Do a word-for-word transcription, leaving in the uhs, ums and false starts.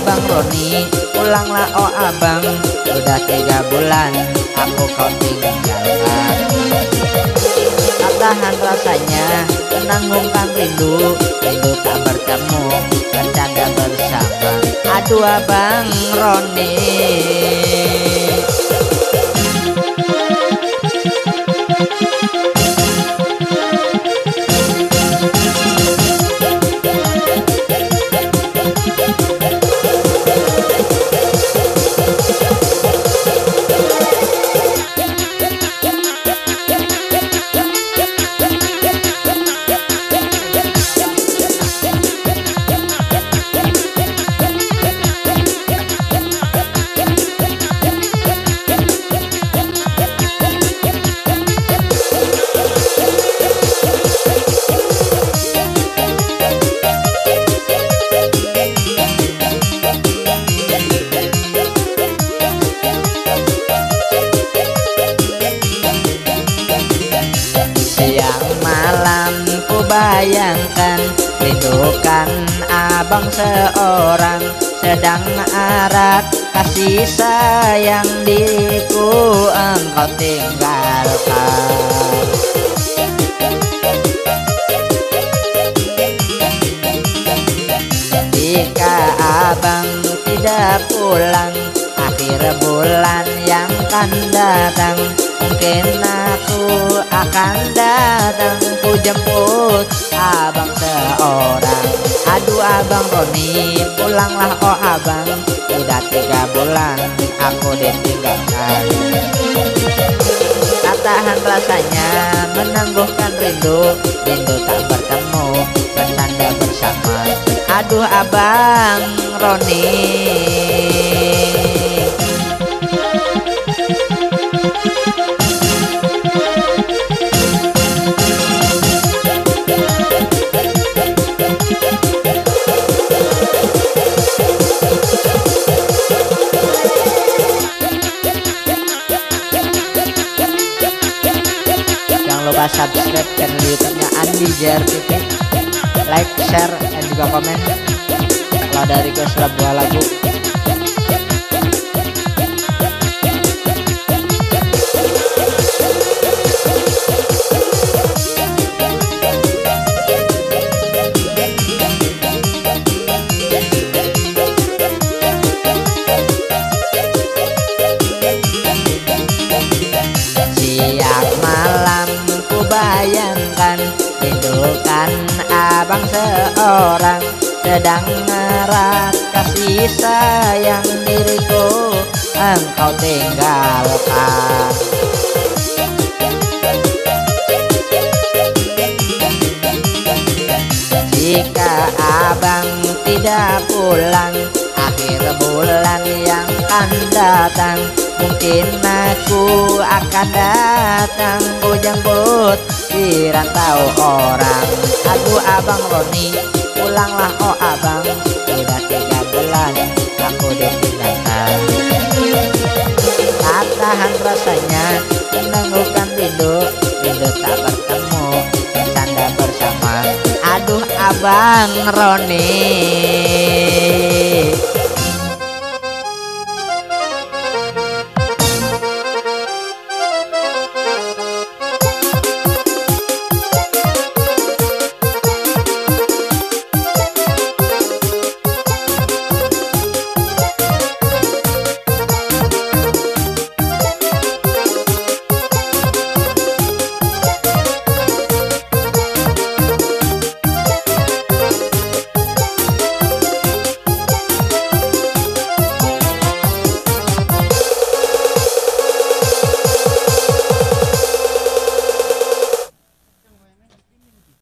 abang Roni, pulanglah oh abang. Udah tiga bulan aku kau tinggalkan. Tak tahan rasanya menanggungkan rindu, rindu tak bertemu, bercanda bersama. Aduh abang Roni. Bayangkan, rindukan abang seorang, sedang erat kasih sayang diriku engkau tinggalkan. Jika abang tidak pulang akhir bulan yang akan datang, mungkin aku akan datang ku jemput abang seorang. Aduh abang Roni, pulanglah oh abang. Udah tiga bulan aku ditinggalkan. Tak tahan rasanya menangguhkan rindu, rindu tak bertemu, bercanda bersama. Aduh abang Roni. Lupa subscribe channel YouTube-nya Andi J R T V, like, share, dan juga komen. Kalau dari gue sebuah lagu. Bayangkan, rindukan abang seorang, sedang erat kasih sayang diriku engkau tinggalkan. Jika abang tidak pulang akhir bulan yang akan datang, mungkin aku akan datang ku jemput di rantau orang. Aduh abang Roni, pulanglah oh abang. Udah tiga bulan aku ditinggalkan. Tak tahan rasanya menangguhkan rindu, rindu tak bertemu, bercanda bersama. Aduh abang Roni.